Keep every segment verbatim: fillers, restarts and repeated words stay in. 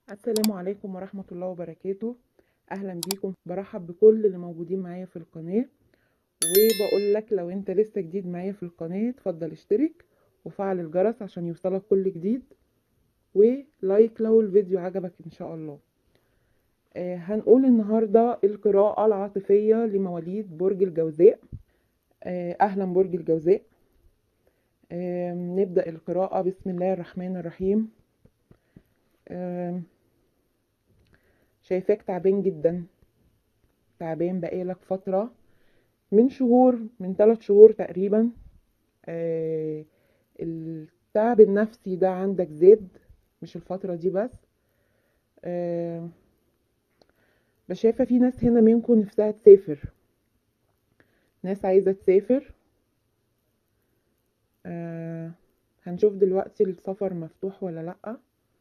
السلام عليكم ورحمة الله وبركاته. أهلا بيكم، برحب بكل اللي موجودين معايا في القناة، وبقول لك لو انت لسه جديد معايا في القناة اتفضل اشترك وفعل الجرس عشان يوصلك كل جديد، ولايك لو الفيديو عجبك ان شاء الله. آه هنقول النهاردة القراءة العاطفية لمواليد برج الجوزاء. آه أهلا برج الجوزاء. آه نبدأ القراءة بسم الله الرحمن الرحيم. آه شايفاك تعبان جدا، تعبان بقالك فترة من شهور، من ثلاث شهور تقريبا. آه التعب النفسي ده عندك زاد، مش الفترة دي بس. آه بس شايفة في ناس هنا منكم نفسها تسافر، ناس عايزة تسافر. آه هنشوف دلوقتي السفر مفتوح ولا لأ.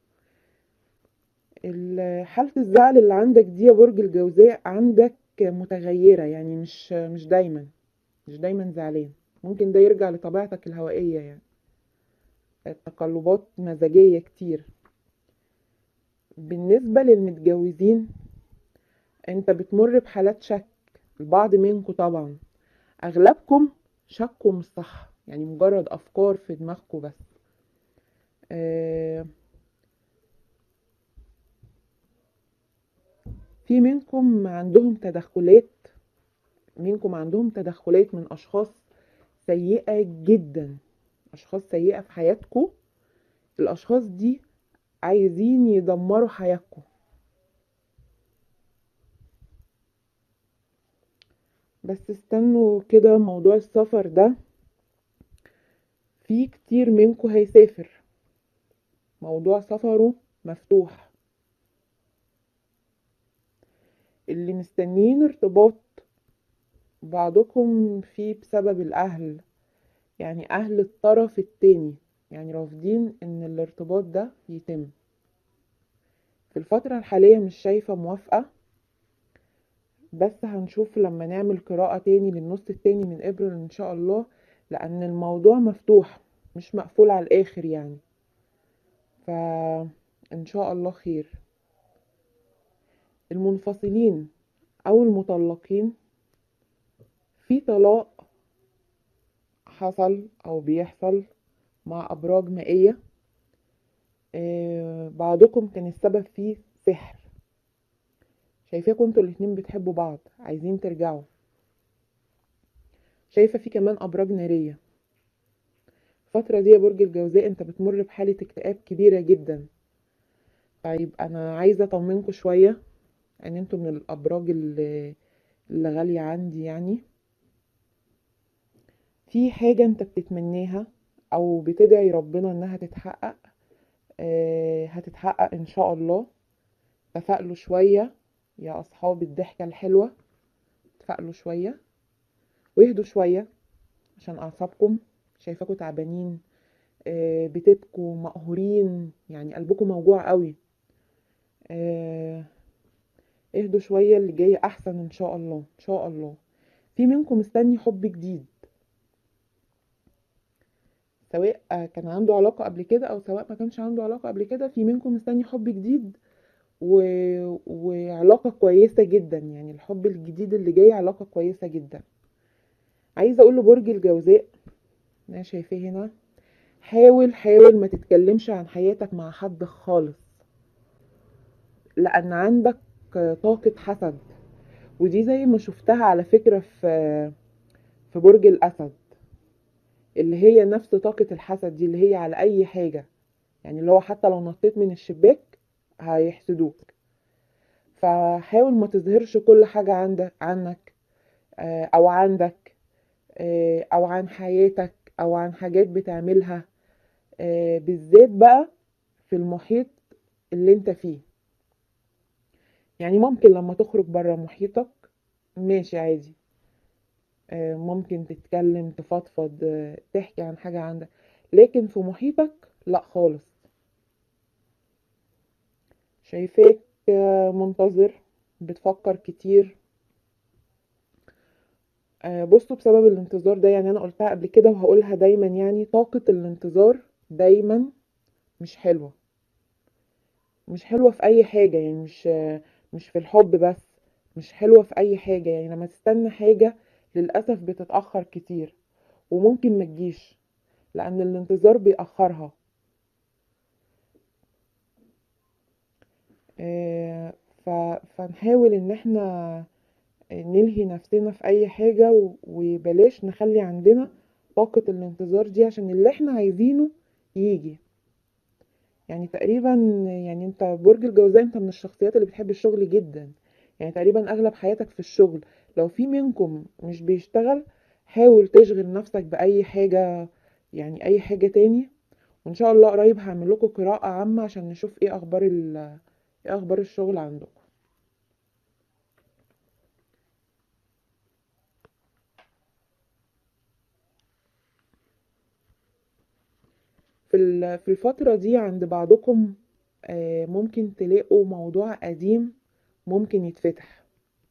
ال- حالة الزعل اللي عندك دي يا برج الجوزاء عندك متغيرة، يعني مش مش دايما مش دايما زعلان. ممكن ده يرجع لطبيعتك الهوائية، يعني تقلبات مزاجية كتير. بالنسبة للمتجوزين انت بتمر بحالات شك، البعض منكم طبعا، اغلبكم شكوا مش صح، يعني مجرد افكار في دماغكم بس. آه في منكم عندهم تدخلات، منكم عندهم تدخلات من اشخاص سيئة جدا، اشخاص سيئة في حياتكم. الاشخاص دي عايزين يدمروا حياتكم. بس استنوا كده، موضوع السفر ده في كتير منكم هيسافر، موضوع سفره مفتوح. اللي مستنيين ارتباط بعضكم فيه بسبب الأهل، يعني أهل الطرف التاني، يعني رافضين إن الارتباط ده يتم. في الفترة الحالية مش شايفة موافقة، بس هنشوف لما نعمل قراءة تاني للنص التاني من إبريل إن شاء الله، لأن الموضوع مفتوح مش مقفول على الآخر يعني. فإن شاء الله خير. المنفصلين أو المطلقين، في طلاق حصل أو بيحصل مع أبراج مائية. آه بعضكم كان السبب فيه سحر، شايفاكم انتوا الاتنين بتحبوا بعض عايزين ترجعوا. شايفة في كمان أبراج نارية. الفترة دي يا برج الجوزاء انت بتمر بحالة اكتئاب كبيرة جدا. طيب أنا عايزة أطمنكوا شوية ان انتوا من الأبراج اللي, اللي غالية عندي يعني. في حاجة انت بتتمناها أو بتدعي ربنا انها تتحقق، آه هتتحقق ان شاء الله. تفائلوا شوية يا أصحاب الضحكة الحلوة، تفائلوا شوية واهدوا شوية عشان أعصابكم. شايفاكوا تعبانين، آه، بتبكوا مقهورين، يعني قلبكم موجوع قوي. آه، اهدوا شوية، اللي جاي أحسن إن شاء الله إن شاء الله. في منكم مستني حب جديد، سواء آه، كان عنده علاقة قبل كده أو سواء ما كانش عنده علاقة قبل كده. في منكم مستني حب جديد و... وعلاقة كويسة جدا، يعني الحب الجديد اللي جاي علاقة كويسة جدا. عايزة أقول لبرج الجوزاء، أنا شايفاه هنا، حاول حاول ما تتكلمش عن حياتك مع حد خالص، لأن عندك طاقة حسد. ودي زي ما شفتها على فكرة في في برج الأسد، اللي هي نفس طاقة الحسد دي، اللي هي على أي حاجة، يعني اللي هو حتى لو نطيت من الشباك هيحسدوك. فحاول ما تظهرش كل حاجة عندك عنك، آه، أو عندك، آه، أو عن حياتك، أو عن حاجات بتعملها، آه، بالذات بقى في المحيط اللي انت فيه. يعني ممكن لما تخرج برا محيطك ماشي عادي، آه، ممكن تتكلم تفضفض، آه، تحكي عن حاجة عندك، لكن في محيطك لا خالص. شايفاك آه، منتظر، بتفكر كتير. آه، بصوا بسبب الانتظار ده، يعني انا قلتها قبل كده وهقولها دايما، يعني طاقة الانتظار دايما مش حلوة. مش حلوة في اي حاجة، يعني مش مش في الحب بس، مش حلوة في اي حاجة. يعني لما تستنى حاجة للأسف بتتأخر كتير، وممكن ما تجيش لأن الانتظار بيأخرها. آه، ف... فنحاول ان احنا نلهي نفسنا في اي حاجة، و- وبلاش نخلي عندنا طاقة الانتظار دي عشان اللي احنا عايزينه يجي. يعني تقريبا، يعني انت برج الجوزاء، انت من الشخصيات اللي بتحب الشغل جدا. يعني تقريبا اغلب حياتك في الشغل. لو في منكم مش بيشتغل، حاول تشغل نفسك بأي حاجة، يعني اي حاجة تاني. وان شاء الله قريب هعمل لكم قراءة عامة عشان نشوف ايه اخبار ال ايه اخبار الشغل عندكم. في ال- في الفترة دي عند بعضكم آه، ممكن تلاقوا موضوع قديم ممكن يتفتح.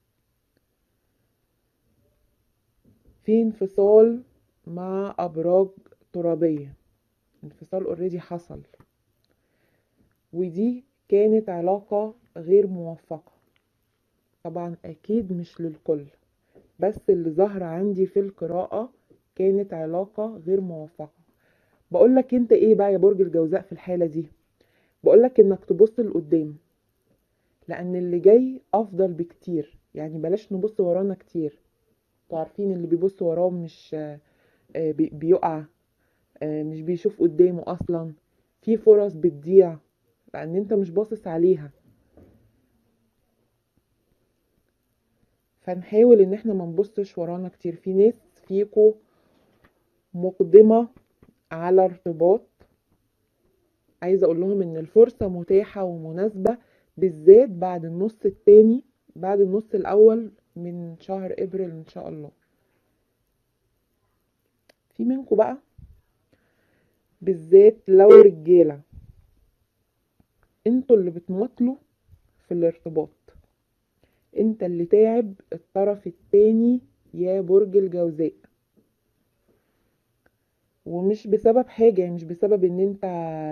في انفصال مع أبراج ترابية، انفصال اوريدي حصل، ودي كانت علاقة غير موفقة. طبعا أكيد مش للكل، بس اللي ظهر عندي في القراءة كانت علاقة غير موفقة. بقولك انت ايه بقى يا برج الجوزاء في الحالة دي؟ بقولك انك تبص لقدام، لان اللي جاي افضل بكتير. يعني بلاش نبص ورانا كتير. انتوا عارفين اللي بيبص وراه مش آه، بي- بيقع، آه، مش بيشوف قدامه اصلا. في فرص بتضيع لان انت مش باصص عليها. فنحاول ان احنا ما نبصش ورانا كتير. في ناس فيكو مقدمة على ارتباط، عايزة اقول لهم ان الفرصة متاحة ومناسبة، بالذات بعد النص التاني، بعد النص الاول من شهر ابريل ان شاء الله. في منكم بقى بالذات لو رجالة، انتوا اللي بتمطلوا في الارتباط. انت اللي تعب الطرف التاني يا برج الجوزاء، ومش بسبب حاجة. يعني مش بسبب ان انت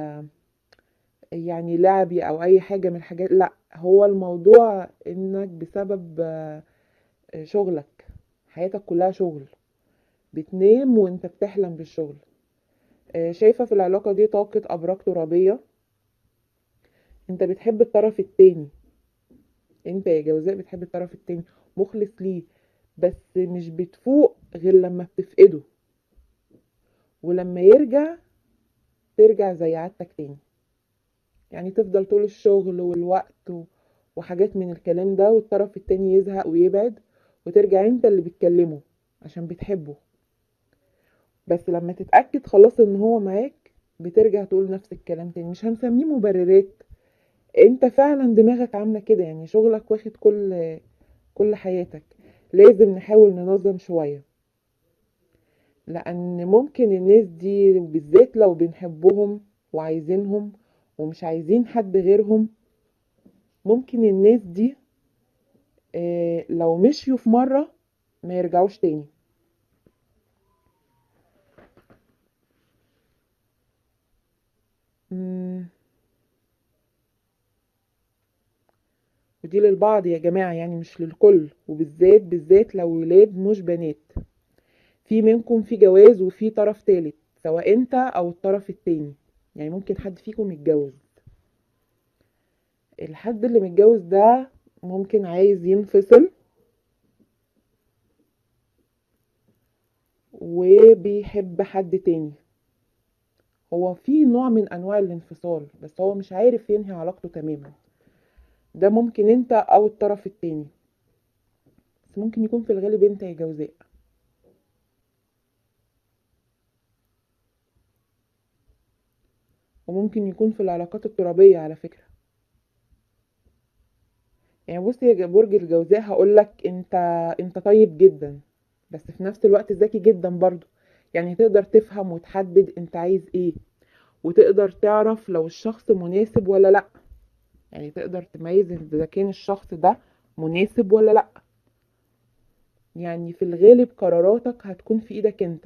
يعني لعبي او اي حاجة من الحاجات، لا، هو الموضوع انك بسبب آه، شغلك. حياتك كلها شغل، بتنام وانت بتحلم بالشغل. آه، شايفة في العلاقة دي طاقة ابراج ترابية. انت بتحب الطرف التاني، انت يا جوزاء بتحب الطرف التاني، مخلص ليه، بس مش بتفوق غير لما بتفقده. ولما يرجع، ترجع زي عادتك تاني. يعني تفضل طول الشغل والوقت و- وحاجات من الكلام ده، والطرف التاني يزهق ويبعد، وترجع انت اللي بتكلمه عشان بتحبه. بس لما تتأكد خلاص ان هو معاك، بترجع تقول نفس الكلام تاني. مش هنسميه مبررات، انت فعلا دماغك عاملة كده. يعني شغلك واخد كل كل حياتك. لازم نحاول ننظم شوية، لأن ممكن الناس دي بالذات لو بنحبهم وعايزينهم ومش عايزين حد غيرهم، ممكن الناس دي آه، لو مشيوا في مرة ما يرجعوش تاني. مم، ودي للبعض يا جماعة، يعني مش للكل، وبالذات بالذات لو ولاد مش بنات. في منكم في جواز وفي طرف تالت، سواء انت او الطرف التاني. يعني ممكن حد فيكم يتجوز. الحد اللي متجوز ده ممكن عايز ينفصل، وبيحب حد تاني. هو في نوع من انواع الانفصال، بس هو مش عارف ينهي علاقته تماما. ده ممكن انت او الطرف التاني، بس ممكن يكون في الغالب انت يا جوزاء. وممكن يكون في العلاقات الترابية على فكرة. يعني بصي يا برج الجوزاء، هقولك انت انت طيب جدا، بس في نفس الوقت ذكي جدا برضو. يعني تقدر تفهم وتحدد انت عايز ايه، وتقدر تعرف لو الشخص مناسب ولا لا. يعني تقدر تميز اذا كان الشخص ده مناسب ولا لا. يعني في الغالب قراراتك هتكون في ايدك انت،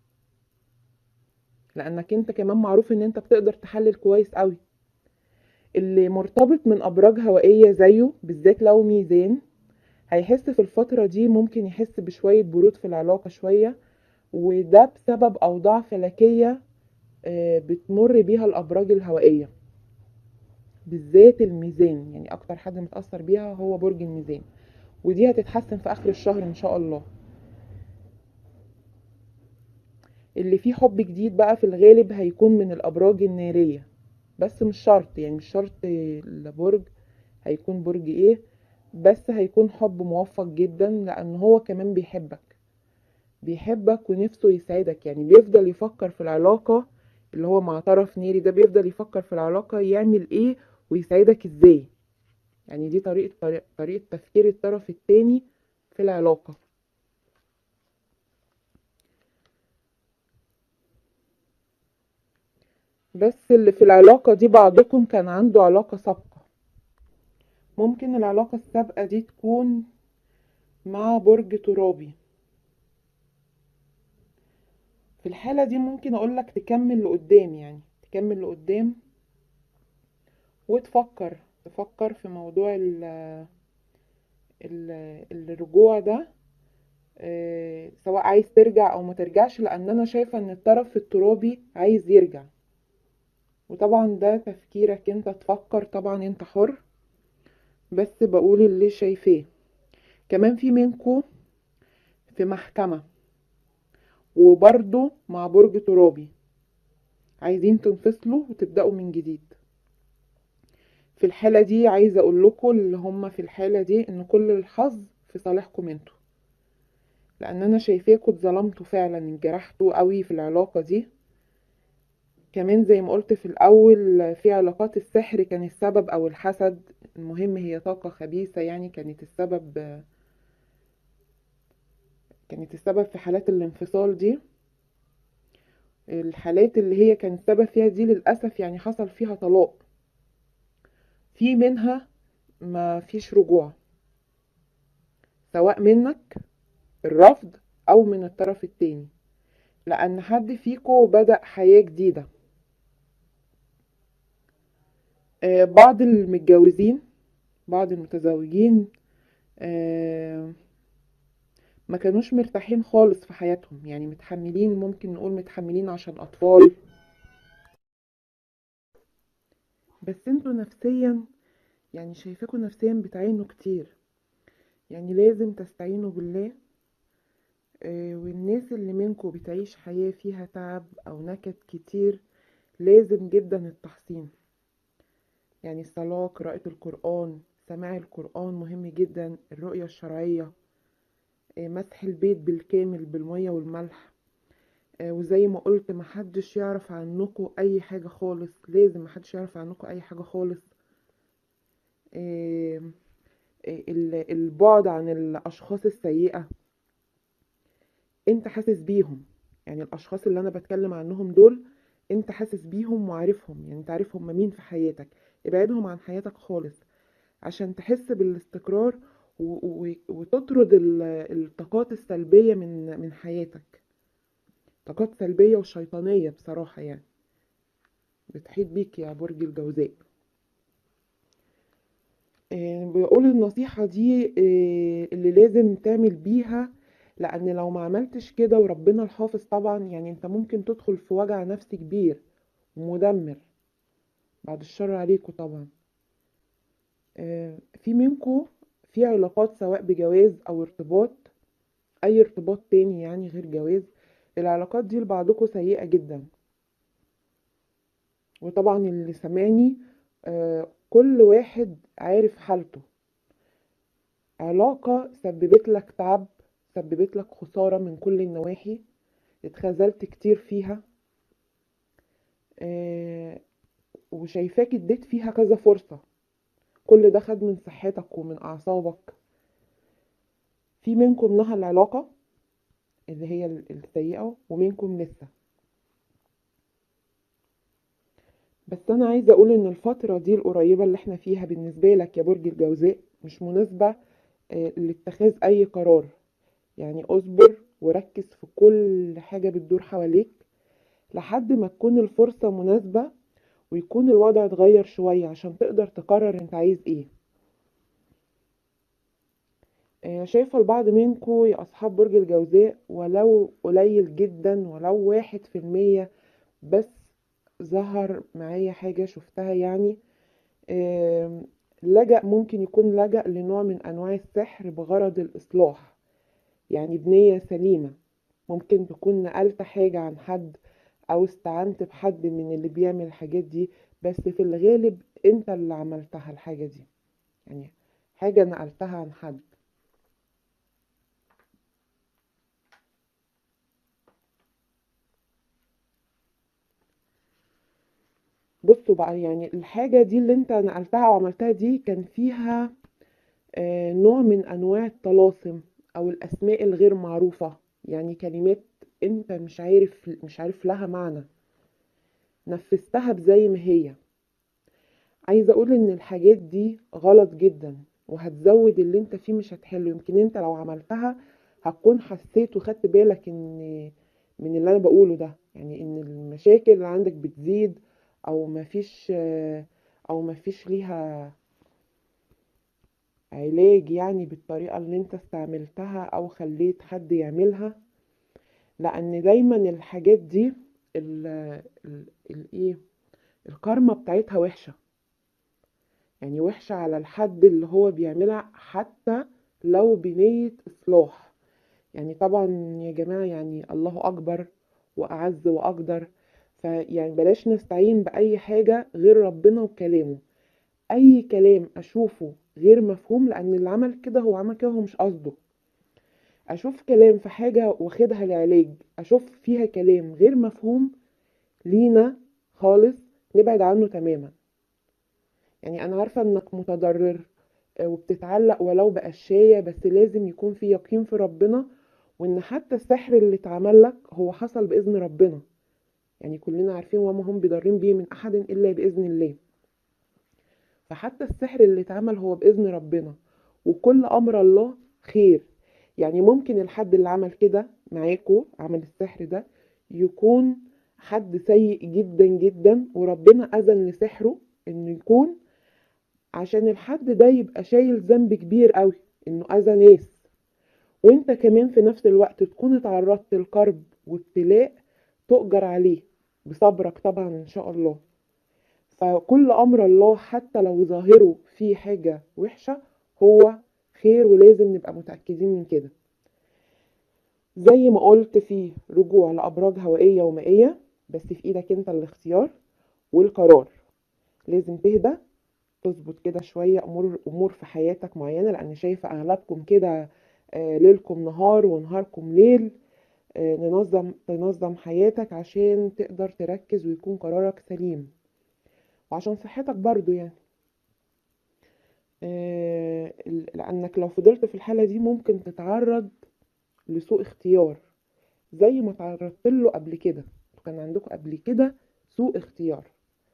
لانك انت كمان معروف ان انت بتقدر تحلل كويس قوي. اللي مرتبط من ابراج هوائية زيه بالذات لو ميزان هيحس في الفترة دي، ممكن يحس بشوية برود في العلاقة شوية، وده بسبب اوضاع فلكية آه، بتمر بيها الابراج الهوائية بالذات الميزان. يعني اكتر حد متأثر بيها هو برج الميزان، ودي هتتحسن في اخر الشهر ان شاء الله. اللي فيه حب جديد بقى في الغالب هيكون من الابراج النارية، بس مش شرط، يعني مش شرط البرج هيكون برج ايه، بس هيكون حب موفق جدا لان هو كمان بيحبك بيحبك ونفسه يسعدك. يعني بيفضل يفكر في العلاقة، اللي هو مع طرف ناري ده بيفضل يفكر في العلاقة يعمل ايه ويسعدك ازاي. يعني دي طريقة طريقة, طريقة تفكير الطرف التاني في العلاقة. بس اللي في العلاقة دي بعضكم كان عنده علاقة سابقة، ممكن العلاقة السابقة دي تكون مع برج ترابي. في الحالة دي ممكن اقولك تكمل لقدام، يعني تكمل لقدام وتفكر تفكر في موضوع ال ال الرجوع ده، آه، سواء عايز ترجع او ما ترجعش، لان انا شايفة ان الطرف الترابي عايز يرجع. وطبعا ده تفكيرك انت، تفكر طبعا انت حر، بس بقول اللي شايفاه. كمان في منكو في محكمة وبرضه مع برج ترابي، عايزين تنفصلوا وتبدأوا من جديد. في الحالة دي عايزة اقول لكم اللي هم في الحالة دي ان كل الحظ في صالحكم انتوا، لان انا شايفاكوا اتظلمتوا فعلا، انجرحتوا قوي في العلاقة دي. كمان زي ما قلت في الاول، في علاقات السحر كان السبب او الحسد، المهم هي طاقة خبيثة يعني كانت السبب كانت السبب في حالات الانفصال دي. الحالات اللي هي كان السبب فيها دي للأسف يعني حصل فيها طلاق، في منها ما فيش رجوع، سواء منك الرفض او من الطرف التاني، لان حد فيكو بدأ حياة جديدة. آه، بعض المتجوزين بعض المتزوجين آه، ما كانوش مرتاحين خالص في حياتهم، يعني متحملين، ممكن نقول متحملين عشان اطفال. بس انتوا نفسيا، يعني شايفاكوا نفسيا بتعانوا كتير، يعني لازم تستعينوا بالله. آه، والناس اللي منكم بتعيش حياة فيها تعب أو نكد كتير لازم جدا التحصين، يعني الصلاة، قراءة القرآن، سماع القرآن مهم جدا، الرؤية الشرعية، آه، مسح البيت بالكامل بالمية والملح. آه، وزي ما قلت محدش يعرف عنكم أي حاجة خالص، لازم محدش يعرف عنكم أي حاجة خالص. آه، آه، ال- البعد عن الأشخاص السيئة، انت حاسس بيهم، يعني الاشخاص اللي انا بتكلم عنهم دول انت حاسس بيهم وعارفهم، يعني انت عارف هم مين في حياتك. ابعدهم عن حياتك خالص عشان تحس بالاستقرار و- و- وتطرد ال- الطاقات السلبية من من حياتك، طاقات سلبية وشيطانية بصراحة يعني بتحيط بيك يا برج الجوزاء. آه، بقول النصيحة دي آه، اللي لازم تعمل بيها، لأن لو ما عملتش كده وربنا الحافظ طبعا، يعني انت ممكن تدخل في وجع نفسي كبير ومدمر، بعد الشر عليكم طبعا. آه، في منكم في علاقات سواء بجواز أو ارتباط، أي ارتباط تاني يعني غير جواز، العلاقات دي لبعضكم سيئة جدا. وطبعا اللي سمعني آه، كل واحد عارف حالته، علاقة سببت لك تعب، سببت لك خسارة من كل النواحي، اتخذلت كتير فيها، آه، وشايفاك اديت فيها كذا فرصة، كل ده خد من صحتك ومن أعصابك. في منكم نهى العلاقة اللي هي ال- السيئة، ومنكم لسه. بس أنا عايزة أقول إن الفترة دي القريبة اللي احنا فيها بالنسبة لك يا برج الجوزاء مش مناسبة آه، لاتخاذ أي قرار. يعني اصبر وركز في كل حاجة بتدور حواليك لحد ما تكون الفرصة مناسبة، ويكون الوضع اتغير شوية عشان تقدر تقرر انت عايز ايه. آه، شايفة البعض منكم يا أصحاب برج الجوزاء ولو قليل جدا، ولو واحد في المية بس، ظهر معايا حاجة شفتها يعني. آم، لجأ، ممكن يكون لجأ لنوع من أنواع السحر بغرض الإصلاح، يعني بنية سليمة. ممكن تكون نقلت حاجة عن حد أو استعنت بحد من اللي بيعمل الحاجات دي، بس في الغالب انت اللي عملتها الحاجة دي، يعني حاجة نقلتها عن حد. بصوا بقى، يعني الحاجة دي اللي انت نقلتها وعملتها دي كان فيها آه، نوع من انواع الطلاسم او الاسماء الغير معروفة، يعني كلمات انت مش عارف مش عارف لها معنى، نفذتها بزي ما هي. عايزة اقول ان الحاجات دي غلط جدا، وهتزود اللي انت فيه مش هتحله. يمكن انت لو عملتها هتكون حسيت وخدت بالك ان من اللي انا بقوله ده، يعني ان المشاكل اللي عندك بتزيد، او مفيش آه، او مفيش ليها علاج، يعني بالطريقة اللي انت استعملتها او خليت حد يعملها. لان دايما الحاجات دي ال ال الايه الكارما بتاعتها وحشة، يعني وحشة على الحد اللي هو بيعملها حتى لو بنية اصلاح. يعني طبعا يا جماعة، يعني الله اكبر واعز واقدر، فيعني بلاش نستعين باي حاجة غير ربنا وكلامه. اي كلام اشوفه غير مفهوم، لان اللي عمل كده هو عمل كده هو مش قصده. اشوف كلام في حاجة واخدها لعلاج، اشوف فيها كلام غير مفهوم لينا خالص، نبعد عنه تماما. يعني انا عارفة انك متضرر آه، وبتتعلق ولو بقشاية، بس لازم يكون في يقين في ربنا، وان حتى السحر اللي اتعمل لك هو حصل بإذن ربنا. يعني كلنا عارفين وما هم بضارين به من احد الا بإذن الله. فحتى السحر اللي اتعمل هو بإذن ربنا، وكل أمر الله خير. يعني ممكن الحد اللي عمل كده معاكو، عمل السحر ده، يكون حد سيء جدا جدا، وربنا أذن لسحره انه يكون عشان الحد ده يبقى شايل ذنب كبير قوي، انه أذى ناس، وانت كمان في نفس الوقت تكون اتعرضت لكرب وابتلاء تؤجر عليه بصبرك طبعا ان شاء الله. فكل امر الله حتى لو ظاهره فيه حاجة وحشة هو خير، ولازم نبقى متأكدين من كده. زي ما قلت، فيه رجوع لأبراج هوائية ومائية، بس في ايدك انت الاختيار والقرار. لازم تهدى، تظبط كده شوية امور امور في حياتك معينة، لان شايفة اغلبكم كده آه، ليلكم نهار ونهاركم ليل. آه، ننظم تنظم حياتك عشان تقدر تركز ويكون قرارك سليم، وعشان صحتك برضو يعني. آه، لأنك لو فضلت في الحالة دي ممكن تتعرض لسوء اختيار، زي ما تعرضت له قبل كده. كان عندكم قبل كده سوء اختيار.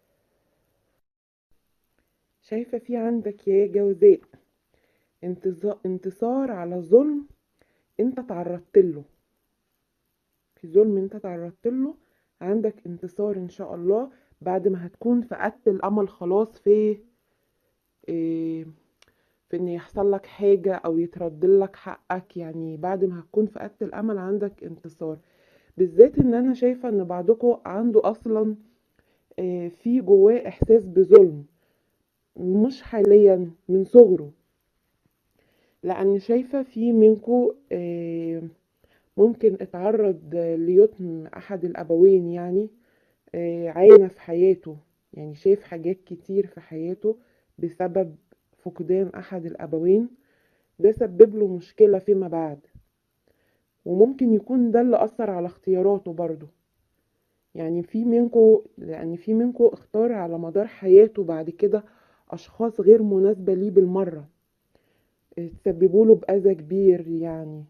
شايفة في عندك يا جوزاء انتظا- انتصار على ظلم انت تعرضت له. في ظلم انت تعرضت له، عندك انتصار ان شاء الله، بعد ما هتكون فقدت الامل خلاص في إيه في ان يحصل لك حاجة او يترد لك حقك. يعني بعد ما هتكون فقدت الامل عندك انتصار. بالذات ان انا شايفة ان بعضكم عنده اصلا آه، في جواه احساس بظلم، مش حاليا، من صغره. لان شايفة في منكم آه، ممكن اتعرض ليتم احد الابوين، يعني آه، عانى في حياته، يعني شايف حاجات كتير في حياته بسبب فقدان احد الابوين. ده سبب له مشكلة فيما بعد، وممكن يكون ده اللي أثر على اختياراته برضه. يعني في منكو لأن في منكو اختار على مدار حياته بعد كده أشخاص غير مناسبة ليه بالمرة، تسببوا له بأذى كبير يعني.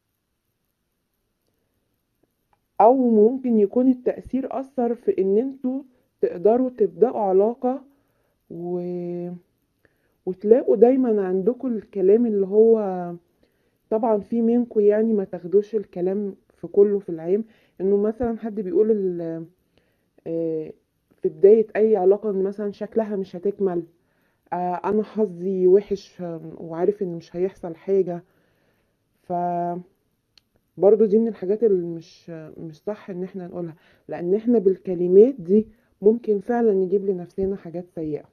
أو ممكن يكون التأثير أثر في إن انتوا تقدروا تبدأوا علاقة و... وتلاقوا دايما عندكم الكلام اللي هو، طبعا في منكم يعني ما تاخدوش الكلام في كله في العام، انه مثلا حد بيقول ال- آه، في بداية اي علاقة ان مثلا شكلها مش هتكمل، آه انا حظي وحش، آه، وعارف ان مش هيحصل حاجة. ف برضو دي من الحاجات اللي مش مش صح ان احنا نقولها، لان احنا بالكلمات دي ممكن فعلا نجيب لنفسنا حاجات سيئة.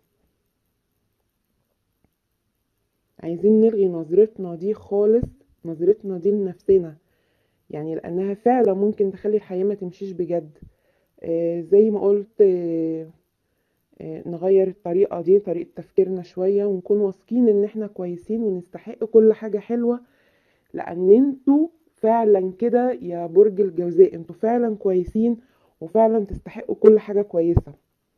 عايزين نلغي نظرتنا دي خالص، نظرتنا دي لنفسنا، يعني لانها فعلا ممكن تخلي الحياة ما تمشيش بجد. آه زي ما قلت، آه آه نغير الطريقة دي، طريقة تفكيرنا شوية، ونكون واثقين ان احنا كويسين ونستحق كل حاجة حلوة. لان انتوا فعلا كده يا برج الجوزاء، انتوا فعلا كويسين وفعلا تستحقوا كل حاجة كويسة.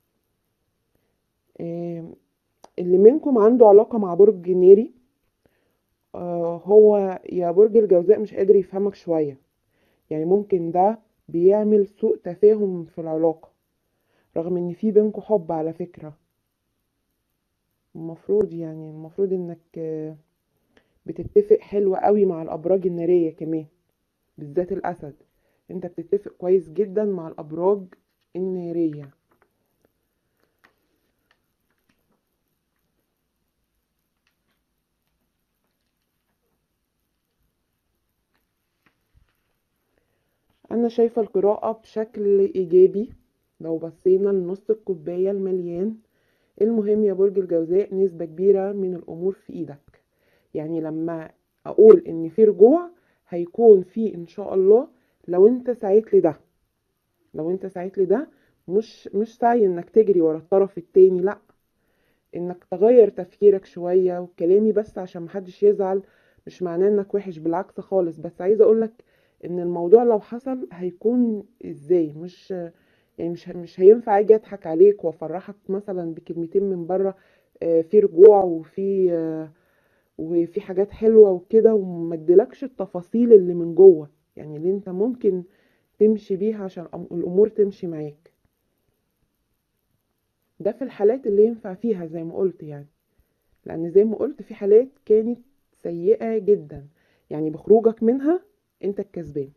آه، اللي منكم عنده علاقة مع برج ناري، آه، هو يا برج الجوزاء مش قادر يفهمك شوية. يعني ممكن ده بيعمل سوء تفاهم في العلاقة، رغم ان في بينكم حب على فكرة. المفروض يعني المفروض انك آه، بتتفق حلو قوي مع الابراج النارية كمان، بالذات الاسد. انت بتتفق كويس جدا مع الابراج النارية. انا شايفة القراءة بشكل ايجابي. لو بصينا لنص الكوباية المليان، المهم يا برج الجوزاء نسبة كبيرة من الامور في ايدك. يعني لما اقول ان في رجوع، هيكون في ان شاء الله، لو انت سعيت لده. لو انت سعيت لده، مش مش سعي انك تجري ورا الطرف التاني، لا، انك تغير تفكيرك شوية. وكلامي بس عشان محدش يزعل، مش معناه انك وحش، بالعكس خالص، بس عايزة اقولك ان الموضوع لو حصل هيكون ازاي. مش يعني مش مش هينفع اجي اضحك عليك وافرحك مثلا بكلمتين من بره، آه، في رجوع وفي آه، وفي حاجات حلوة وكده، وما اديلكش التفاصيل اللي من جوه، يعني اللي انت ممكن تمشي بيها عشان الأم- الامور تمشي معاك. ده في الحالات اللي ينفع فيها زي ما قلت يعني. لان زي ما قلت في حالات كانت سيئة جدا، يعني بخروجك منها انت الكسبان.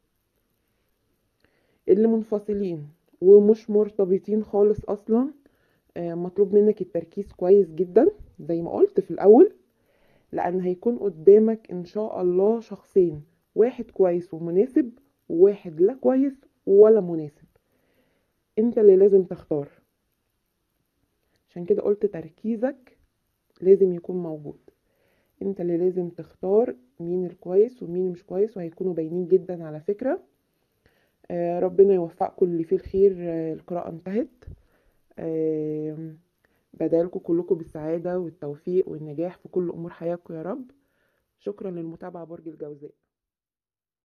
اللي منفصلين ومش مرتبطين خالص اصلا، آه، مطلوب منك التركيز كويس جدا زي ما قلت في الاول، لان هيكون قدامك ان شاء الله شخصين، واحد كويس ومناسب، وواحد لا كويس ولا مناسب. انت اللي لازم تختار. عشان كده قلت تركيزك لازم يكون موجود. انت اللي لازم تختار مين الكويس ومين مش كويس، وهيكونوا باينين جدا على فكرة. آه ربنا يوفقكم اللي فيه الخير. آه القراءة انتهت. آه بدالكم كلكم بالسعادة والتوفيق والنجاح في كل أمور حياتكم يا رب. شكرا للمتابعة برج الجوزاء.